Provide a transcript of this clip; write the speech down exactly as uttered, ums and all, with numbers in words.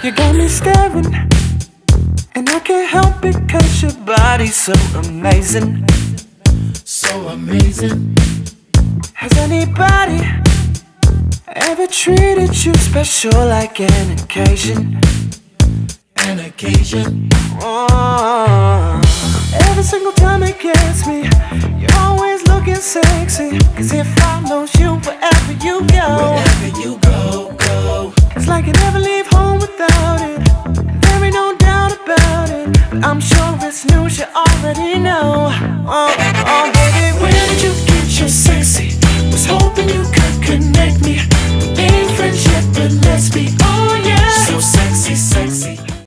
You got me staring, and I can't help it 'cause your body's so amazing. So amazing. Has anybody ever treated you special like an occasion? An occasion. Oh, every single time it gets me, you're always looking sexy. 'Cause it follows you wherever you go. Wherever you go, go. It's like you never leave home without it. There ain't no doubt about it. But I'm sure it's news you already know. Oh, oh baby, where did you get your sexy? Was hoping you could connect me. We ain't friends yet, but let's be honest.